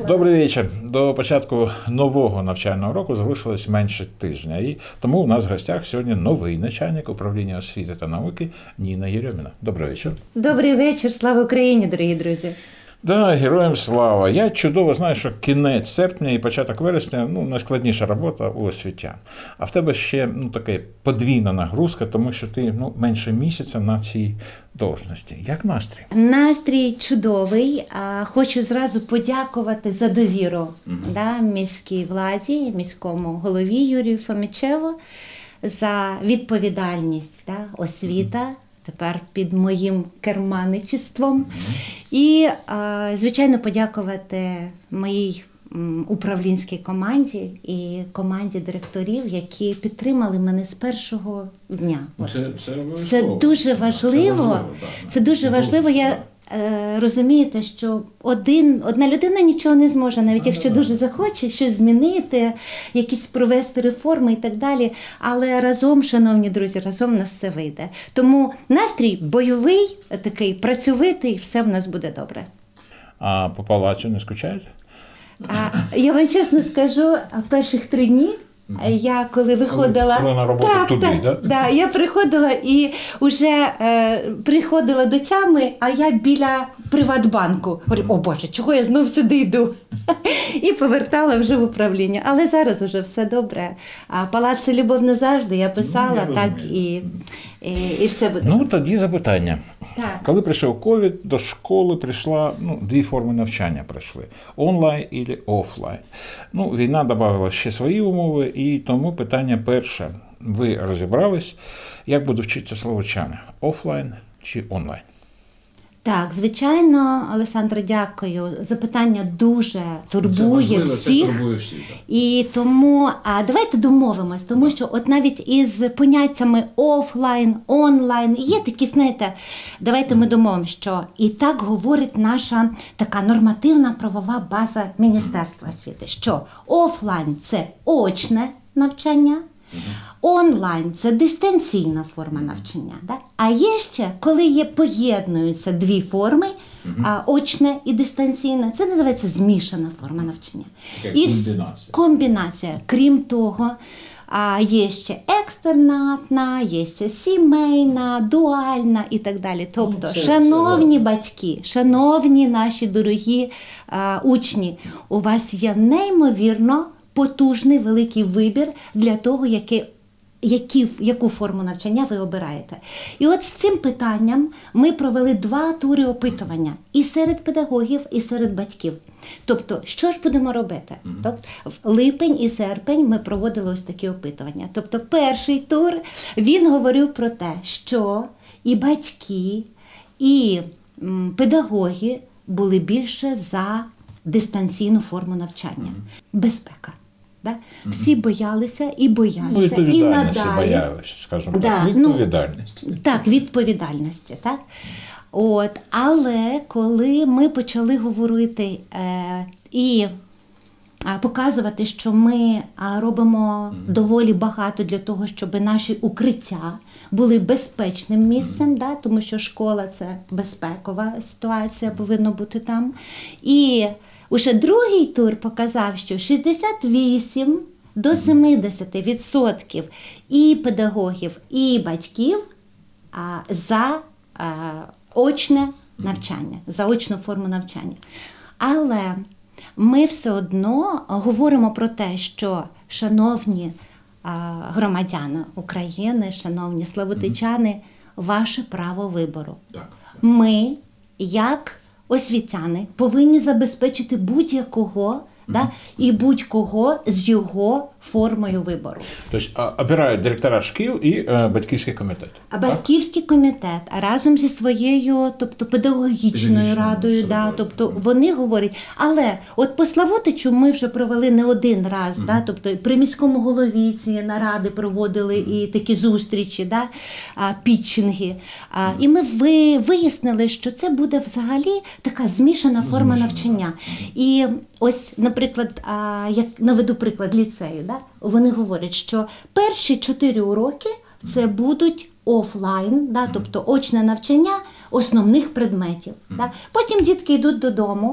Добрий вечір. До початку нового навчального року залишилось менше тижня. І тому у нас в гостях сьогодні новий начальник управління освіти та науки Ніна Єрьоміна. Добрий вечір. Добрий вечір. Слава Україні, дорогі друзі. Да, героям слава. Я чудово знаю, що кінець серпня і початок вересня найскладніша робота у освітян. А в тебе ще така подвійна нагрузка, тому що ти менше місяця на цій должності. Як настрій? Настрій чудовий. Хочу зразу подякувати за довіру міській владі, міському голові Юрію Фомічеву за відповідальність, освіта. Тепер під моїм керманичеством. І, звичайно, подякувати моїй управлінській команді і команді директорів, які підтримали мене з першого дня. Це дуже важливо. Це дуже важливо. Я розумієте, що одна людина нічого не зможе, навіть якщо дуже захоче щось змінити, якісь провести реформи і так далі. Але разом, шановні друзі, разом в нас все вийде. Тому настрій бойовий, такий працьовитий, все в нас буде добре. А по палацу не скучаєте? Я вам чесно скажу, перших 3 дні я коли виходила, коли на роботу туди, я приходила і вже приходила до тями, а я біля Приватбанку. Говорю, о Боже, чого я знов сюди йду? І повертала вже в управління. Але зараз вже все добре. Палац – це любов назавжди, я писала, так і все буде. Тоді запитання. Так. Коли прийшов ковід, до школи прийшла, 2 форми навчання прийшли. Онлайн і офлайн. Війна додала ще свої умови, і тому питання перше. Ви розібрались, як будуть вчитися словочани? Офлайн чи онлайн? Так, звичайно, Олександре, дякую. Запитання дуже турбує всіх. І тому давайте домовимось, тому що от навіть із поняттями офлайн, онлайн є такі, знаєте, давайте ми домовимося, що і так говорить наша така нормативна правова база Міністерства освіти, що офлайн – це очне навчання, онлайн – це дистанційна форма навчання. Да? А є ще, коли поєднуються 2 форми, очне і дистанційне, це називається змішана форма навчання. Комбінація. Крім того, є ще екстернатна, є ще сімейна, дуальна і так далі. Тобто, шановні батьки, шановні наші дорогі учні, у вас є неймовірно потужний великий вибір для того, яку форму навчання ви обираєте. І от з цим питанням ми провели 2 тури опитування і серед педагогів, і серед батьків. Тобто, що ж будемо робити? Тобто, в липень і серпень ми проводили ось такі опитування. Тобто, перший тур, він говорив про те, що і батьки, і педагоги були більше за дистанційну форму навчання. Безпека. Да? Всі боялися і бояться. І надалі. Боялися, скажімо так. Відповідальності. Так, відповідальності. Так? Але коли ми почали говорити і показувати, що ми робимо доволі багато для того, щоб наші укриття були безпечним місцем, тому що школа – це безпекова ситуація, повинна бути там. І уже другий тур показав, що 68 до 70% і педагогів, і батьків за очне навчання, за очну форму навчання. Але ми все одно говоримо про те, що, шановні громадяни України, шановні славутичани, ваше право вибору. Ми, як освітяни, повинні забезпечити будь-якого і будь-кого з його формою вибору. Тобто обирають директора шкіл і батьківський комітет? Батьківський комітет разом зі своєю, тобто педагогічною радою, тобто вони говорять. Але от по Славутичу ми вже провели не один раз, тобто при міському голові ці наради проводили і такі зустрічі, пітчинги. І ми вияснили, що це буде взагалі така змішана форма навчання. І ось, наприклад, як наведу приклад ліцею, вони говорять, що перші 4 уроки це будуть офлайн, тобто очне навчання основних предметів. Потім дітки йдуть додому,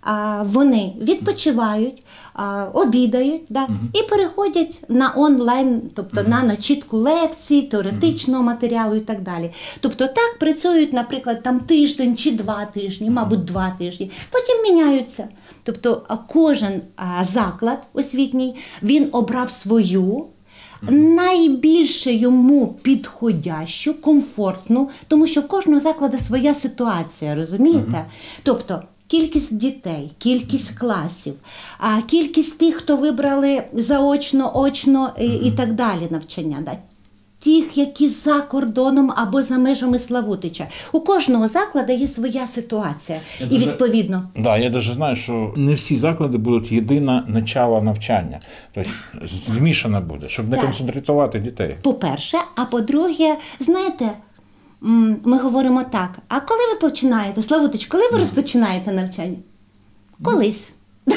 вони відпочивають, обідають, і переходять на онлайн, тобто на начітку лекцій, теоретичного матеріалу і так далі. Тобто так працюють, наприклад, там тиждень чи 2 тижні, мабуть, 2 тижні, потім міняються. Тобто кожен заклад освітній, він обрав свою, найбільше йому підходящу, комфортну, тому що в кожного закладу своя ситуація, розумієте? Тобто кількість дітей, кількість класів, кількість тих, хто вибрали заочно, очно і так далі навчання. Тих, які за кордоном або за межами Славутича. У кожного закладу є своя ситуація. І відповідно... Я навіть знаю, що не всі заклади будуть єдине начало навчання. Тобто змішане буде, щоб не концентрувати дітей. По-перше, а по-друге, знаєте, ми говоримо так, а коли ви починаєте, Славутич, коли ви розпочинаєте навчання? Колись.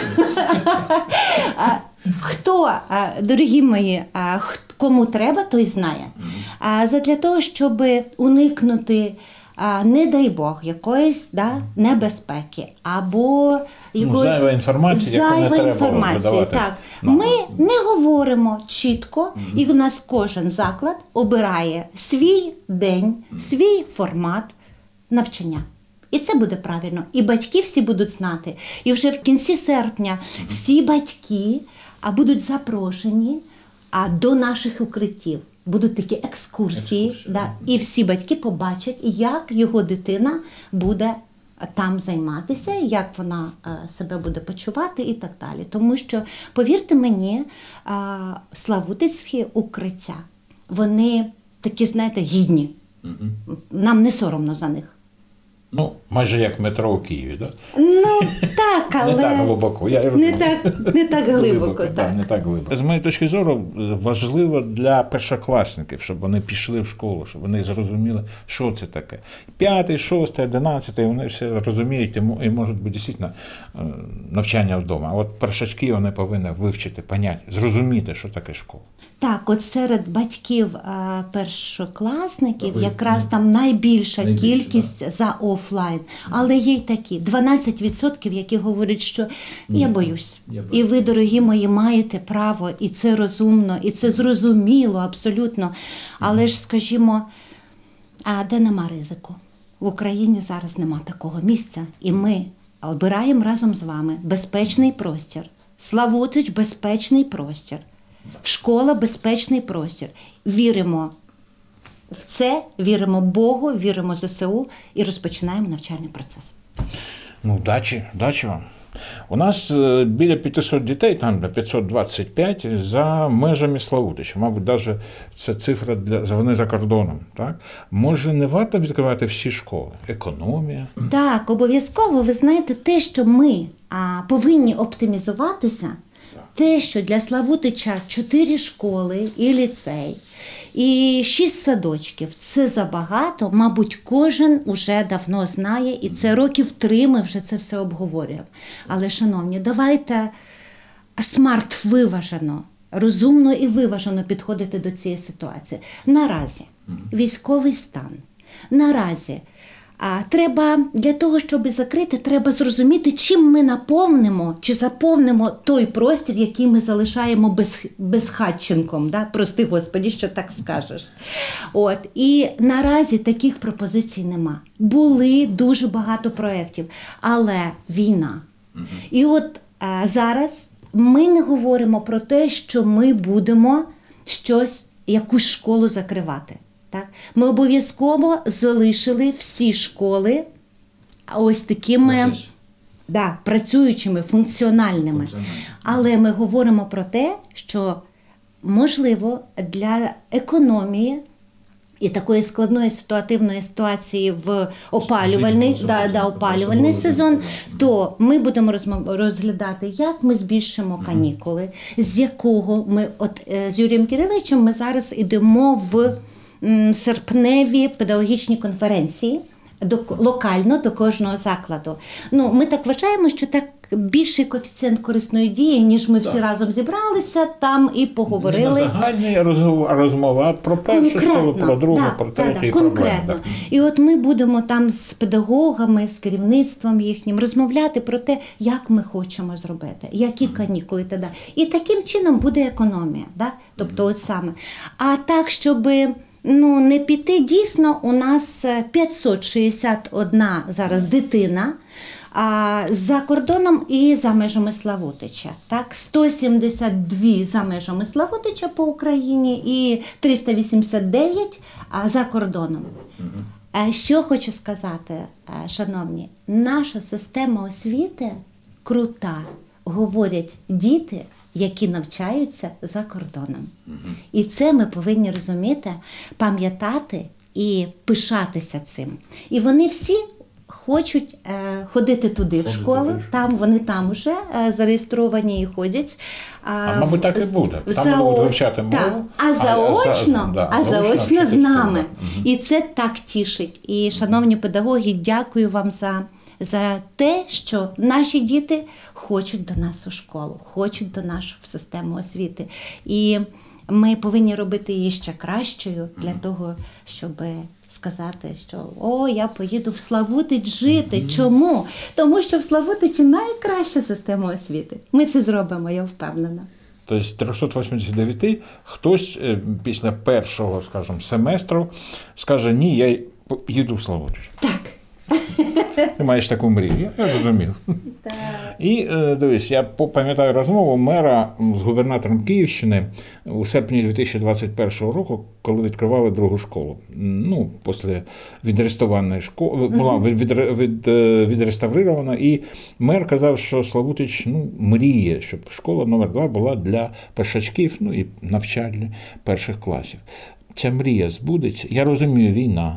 Хто, дорогі мої, кому треба, той знає. Задля того, щоб уникнути, не дай Бог, якоїсь небезпеки або якоїсь зайва інформації, так. Ми не говоримо чітко, і в нас кожен заклад обирає свій день, свій формат навчання. І це буде правильно. І батьки всі будуть знати. І вже в кінці серпня всі батьки будуть запрошені до наших укриттів. Будуть такі екскурсії. І всі батьки побачать, як його дитина буде там займатися, як вона себе буде почувати і так далі. Тому що, повірте мені, славутицькі укриття, вони такі, знаєте, гідні. Нам не соромно за них. Майже як метро у Києві, так? Так, але... Не так глибоко. Не так глибоко, так. Не так глибоко. З моєї точки зору, важливо для першокласників, щоб вони пішли в школу, щоб вони зрозуміли, що це таке. 5, 6, 11, вони все розуміють і можуть бути дійсно навчання вдома. А от першачки вони повинні вивчити, поняти, зрозуміти, що таке школа. Так, от серед батьків першокласників якраз там найбільша кількість за офлайн. Але є й такі, 12%, які говорять, що я боюсь. І ви, дорогі мої, маєте право, і це розумно, і це зрозуміло абсолютно. Але ж, скажімо, де нема ризику? В Україні зараз нема такого місця. І ми обираємо разом з вами безпечний простір. Славутич – безпечний простір. Школа – безпечний простір. Віримо в це, віримо Богу, віримо ЗСУ і розпочинаємо навчальний процес. Удачі вам. У нас біля 500 дітей, там 525 за межами Славутича. Мабуть, навіть це цифра, вони за кордоном. Так? Може, не варто відкривати всі школи? Економія? Так, обов'язково. Ви знаєте, те, що ми повинні оптимізуватися, те, що для Славутича 4 школи і ліцей, і 6 садочків – це забагато, мабуть, кожен уже давно знає, і це років 3 ми вже це все обговорюємо. Але, шановні, давайте смарт-виважено, розумно і виважено підходити до цієї ситуації. Наразі військовий стан, наразі треба, для того, щоб закрити, треба зрозуміти, чим ми наповнимо, чи заповнимо той простір, який ми залишаємо безхатченком. Да? Прости, Господи, що так скажеш. І наразі таких пропозицій нема. Були дуже багато проєктів, але війна. І от зараз ми не говоримо про те, що ми будемо якусь школу закривати. Так? Ми обов'язково залишили всі школи ось такими працюючими, функціональними. Але ми говоримо про те, що, можливо, для економії і такої складної ситуативної ситуації в опалювальний сезон, то ми будемо розглядати, як ми збільшимо канікули, з якого ми, з Юрієм Кириловичем ми зараз йдемо в серпневі педагогічні конференції локально до кожного закладу. Ми так вважаємо, що так більший коефіцієнт корисної дії, ніж ми всі разом зібралися там і поговорили. Не на загальні розмови, а про першу школу, про другу, про третю і конкретно. І от ми будемо там з педагогами, з керівництвом їхнім розмовляти про те, як ми хочемо зробити, які канікули тоді. І таким чином буде економія. Да? Тобто от саме. А так, щоб не піти, дійсно, у нас 561 зараз дитина за кордоном і за межами Славутича. Так? 172 за межами Славутича по Україні і 389 за кордоном. Що хочу сказати, шановні, наша система освіти крута, говорять діти, які навчаються за кордоном. І це ми повинні розуміти, пам'ятати і пишатися цим. І вони всі хочуть ходити туди, в школу, вони там вже зареєстровані і ходять. Мабуть, так і буде. Там будуть вивчати мову. А заочно з нами. І це так тішить. І, шановні педагоги, дякую вам за те, що наші діти хочуть до нас у школу, хочуть до нас в систему освіти. І ми повинні робити її ще кращою для того, щоб сказати, що я поїду в Славутич жити. Чому? Тому що в Славутичі найкраща система освіти. Ми це зробимо, я впевнена. Тобто з 389 хтось після першого, скажімо, семестру скаже, ні, я їду в Славутич. Так. Ти маєш таку мрію, я зрозумів. І дивись, я пам'ятаю розмову мера з губернатором Київщини у серпні 2021 року, коли відкривали другу школу. Після відреставрованої школи, була відреставрована, і мер казав, що Славутич мріє, щоб школа номер 2 була для першачків, і навчальні перших класів. Ця мрія збудеться. Я розумію, війна.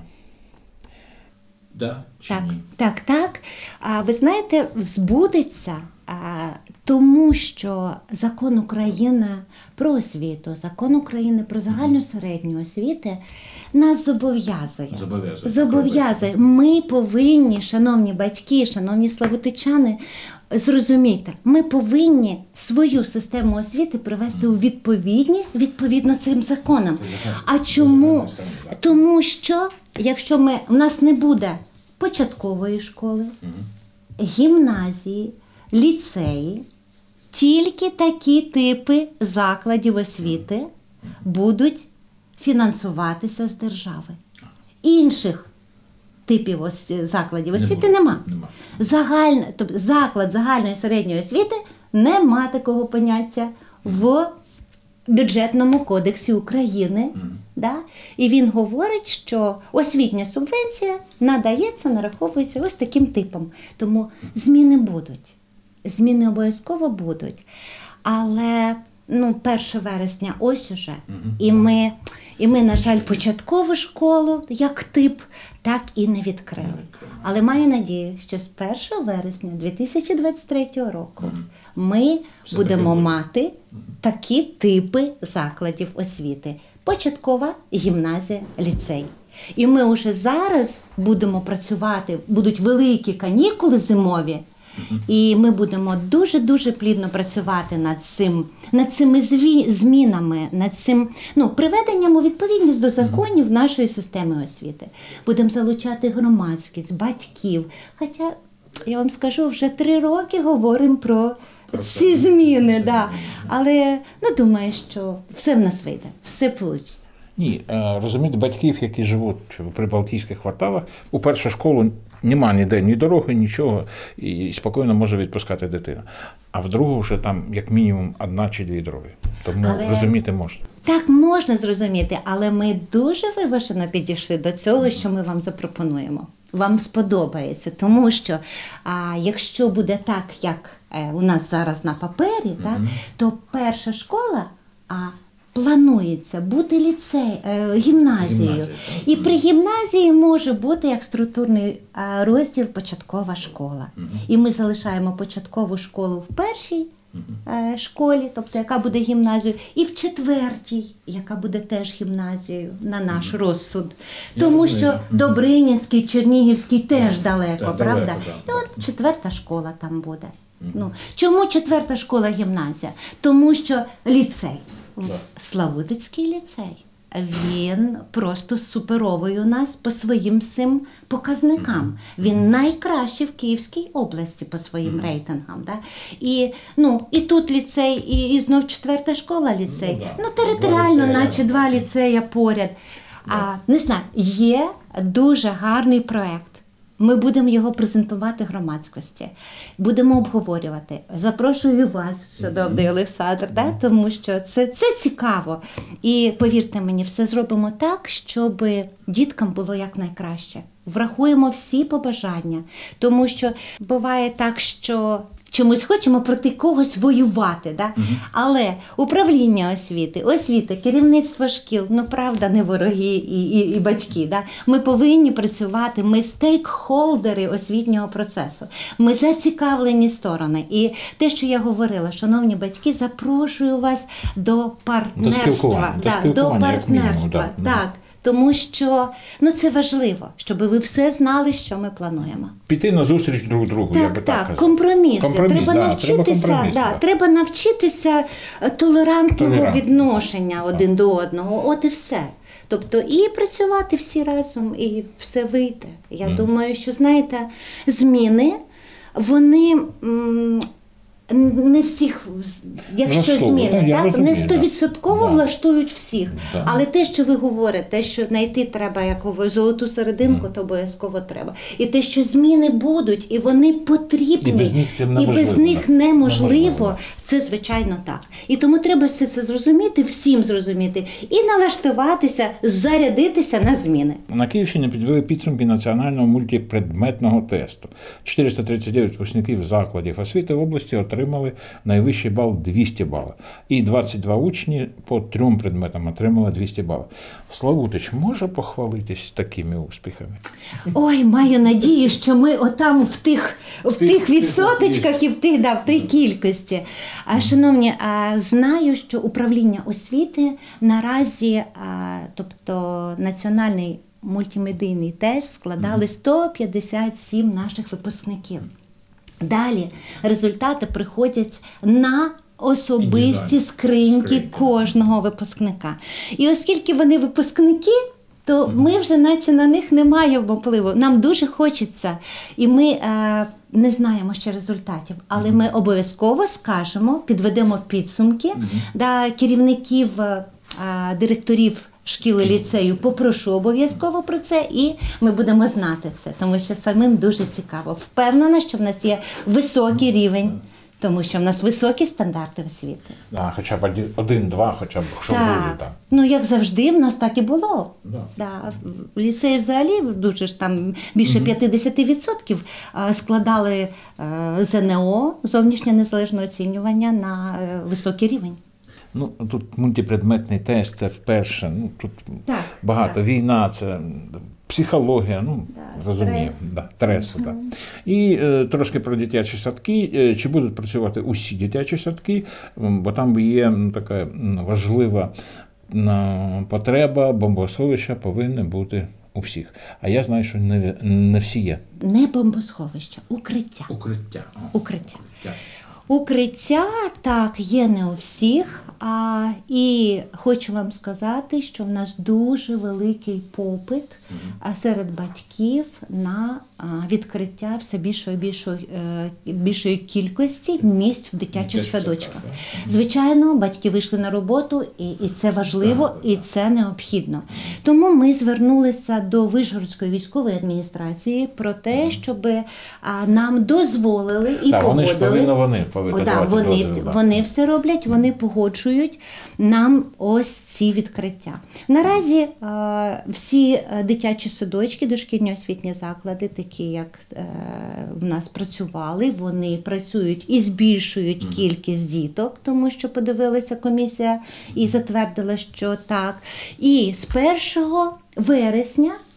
Да, так. Ви знаєте, збудеться, тому що закон України про освіту, закон України про загальну середню освіту нас зобов'язує. Ми повинні, шановні батьки, шановні славутичани, зрозуміти, ми повинні свою систему освіти привести у відповідність відповідно цим законам. А чому? Тому що, якщо в нас не буде початкової школи, гімназії, ліцеї, тільки такі типи закладів освіти будуть фінансуватися з держави. Інших типів закладів освіти нема. Тобто заклад загальної середньої освіти нема такого поняття в бюджетному кодексі України. І він говорить, що освітня субвенція надається, нараховується ось таким типом. Тому зміни будуть. Зміни обов'язково будуть. Але 1 вересня ось уже. І ми, на жаль, початкову школу, як тип, так і не відкрили. Але маю надію, що з 1 вересня 2023 року ми будемо мати такі типи закладів освіти. Початкова, гімназія, ліцей. І ми вже зараз будемо працювати, будуть великі канікули зимові, і ми будемо дуже-дуже плідно працювати над цими змінами, над цим приведенням у відповідність до законів нашої системи освіти. Будемо залучати громадськість, батьків. Хоча, я вам скажу, вже 3 роки говоримо про ці зміни. Але думаю, що все в нас вийде, все вийде. Ні, розумієте, батьків, які живуть в прибалтійських кварталах, у першу школу нема ніде ні дороги, нічого, і спокійно може відпускати дитину. А в другу вже там як мінімум 1 чи 2 дороги. Тому розуміти можна. Так, можна зрозуміти, але ми дуже виважено підійшли до цього, що ми вам запропонуємо. Вам сподобається, тому що якщо буде так, як у нас зараз на папері, то перша школа планується бути гімназією. І при гімназії може бути як структурний розділ початкова школа. І ми залишаємо початкову школу в першій школі, тобто яка буде гімназією, і в 4-й, яка буде теж гімназією на наш розсуд. Тому що Добринінський, Чернігівський теж далеко, правда? І от 4-та школа там буде. Ну, чому 4-та школа-гімназія? Тому що ліцей, Славутицький ліцей, він просто суперовий у нас по своїм всім показникам. Він найкращий в Київській області по своїм рейтингам. Да? І тут ліцей, і знов 4-та школа ліцей. Територіально, наче 2 ліцея поряд. Не знаю, є дуже гарний проєкт. Ми будемо його презентувати громадськості, будемо обговорювати. Запрошую вас, шановний Олександр, тому що це цікаво. І повірте мені, все зробимо так, щоб діткам було якнайкраще. Врахуємо всі побажання, тому що буває так, що чомусь хочемо проти когось воювати, да? Але управління освіти, керівництво шкіл, правда, не вороги і батьки. Да? Ми повинні працювати, ми стейкхолдери освітнього процесу, ми зацікавлені сторони. І те, що я говорила, шановні батьки, запрошую вас до партнерства. До партнерства. Так. Тому що це важливо, щоб ви все знали, що ми плануємо. Піти на зустріч друг другу, я би так казав. Компроміси. Треба навчитися толерантного відношення один до одного. От і все. Тобто і працювати всі разом, і все вийде. Я думаю, що, знаєте, зміни, вони не всіх, якщо зміни, не 100% влаштують всіх. Але те, що ви говорите, те, що знайти треба якогось золоту серединку, то обов'язково треба. І те, що зміни будуть, і вони потрібні, і без них неможливо, це звичайно так. І тому треба все це зрозуміти, всім зрозуміти, і налаштуватися, зарядитися на зміни. На Київщині підвели підсумки національного мультипредметного тесту. 439 випускників закладів освіти в області отримали найвищий бал 200 балів. І 22 учні по 3 предметам отримали 200 балів. Славутич може похвалитись такими успіхами? Ой, маю надію, що ми отам в тих відсоточках і в тій кількості. Шановні, знаю, що управління освіти наразі, тобто національний мультимедійний тест складали 157 наших випускників. Далі результати приходять на особисті скриньки кожного випускника. І оскільки вони випускники, то ми вже наче на них не маємо впливу. Нам дуже хочеться, і ми не знаємо ще результатів, але ми обов'язково скажемо, підведемо підсумки, керівників, директорів шкіли, ліцею, попрошу обов'язково про це, і ми будемо знати це, тому що самим дуже цікаво. Впевнена, що в нас є високий рівень, тому що в нас високі стандарти освіти. Хоча б 1-2, хоча б, щоб були. Як завжди, в нас так і було. В ліцеї взагалі дуже ж там більше 50% складали ЗНО, зовнішнє незалежне оцінювання, на високий рівень. Тут мультипредметний тест, це вперше, тут багато, війна, це психологія, розуміємо, стрес. І трошки про дитячі садки, чи будуть працювати усі дитячі садки, бо там є така важлива потреба, бомбосховища повинні бути у всіх. А я знаю, що не всі є. Не бомбосховища, укриття. Укриття, так, є не у всіх, і хочу вам сказати, що в нас дуже великий попит серед батьків на відкриття все більшої кількості місць в дитячих садочках. Звичайно, батьки вийшли на роботу, і це важливо, і це необхідно. Тому ми звернулися до Вишгородської військової адміністрації про те, щоб нам дозволили і погодили. Вони все роблять, вони погоджують нам ось ці відкриття. Наразі всі дитячі садочки, дошкільні освітні заклади, такі як в нас працювали, вони працюють і збільшують кількість діток, тому що подивилася комісія і затвердила, що так. І з 1 вересня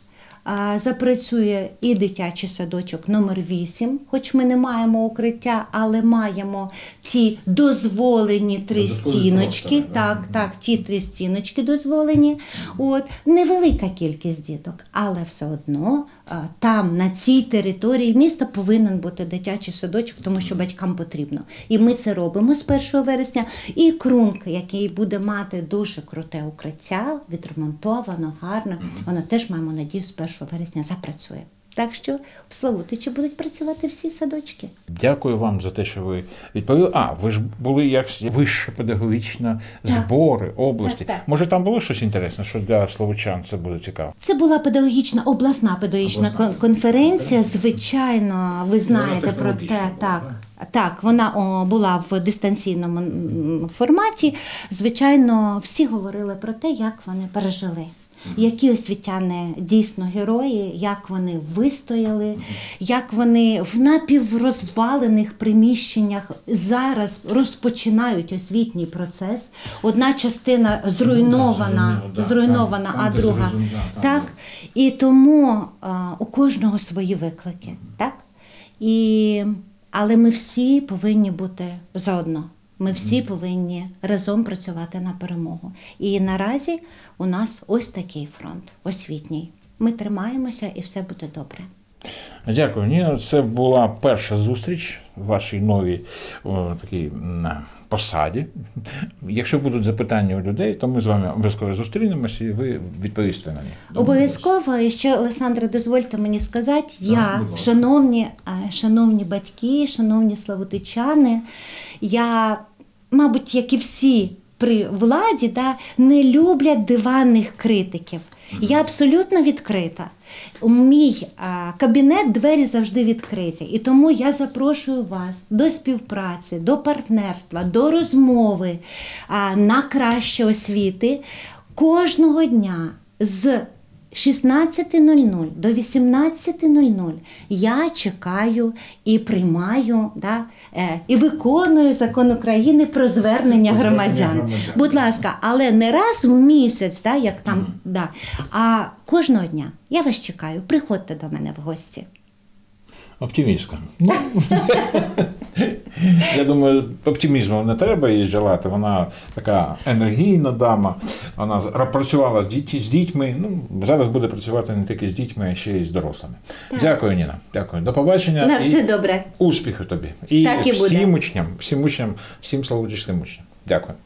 Запрацює і дитячий садочок номер 8, хоч ми не маємо укриття, але маємо ті дозволені 3 стіночки. Так, ті 3 стіночки дозволені. Невелика кількість діток, але все одно там, на цій території міста повинен бути дитячий садочок, тому що батькам потрібно. І ми це робимо з 1 вересня. І Крунк, який буде мати дуже круте укриття, відремонтовано, гарно, воно теж, маємо надію, з 1 вересня запрацює. Так що в Славутичі будуть працювати всі садочки. Дякую вам за те, що ви відповіли. Ви ж були як вища педагогічна збори області. Так. Може, там було щось інтересне, що для славутчан це буде цікаво? Це була обласна педагогічна конференція. Звичайно, ви знаєте про те. Так, вона була в дистанційному форматі. Звичайно, всі говорили про те, як вони пережили. Які освітяни дійсно герої, як вони вистояли, як вони в напіврозвалених приміщеннях зараз розпочинають освітній процес. Одна частина зруйнована, а друга. Так? І тому у кожного свої виклики. Так? Але ми всі повинні бути заодно. Ми всі повинні разом працювати на перемогу. І наразі у нас ось такий фронт освітній. Ми тримаємося і все буде добре. Дякую, Ніно. Це була перша зустріч в вашій новій такій посаді. Якщо будуть запитання у людей, то ми з вами обов'язково зустрінемося і ви відповісте на них. Обов'язково. І ще, Олександре, дозвольте мені сказати, шановні батьки, шановні славутичани, я, мабуть, як і всі при владі, не люблять диванних критиків. Я абсолютно відкрита. У мій кабінет двері завжди відкриті. І тому я запрошую вас до співпраці, до партнерства, до розмови на краще освіти кожного дня з 16:00 до 18:00 я чекаю і приймаю, і виконую закон України про звернення громадян. Будь ласка, але не раз в місяць, як там, а кожного дня. Я вас чекаю. Приходьте до мене в гості. Оптимістка. Я думаю, оптимізму не треба їй желати. Вона така енергійна дама. Вона працювала з дітьми. Зараз буде працювати не тільки з дітьми, а ще й з дорослими. Так. Дякую, Ніна. Дякую. До побачення. На все добре. Успіху тобі. І так і всім учням, всім славутичським учням. Дякую.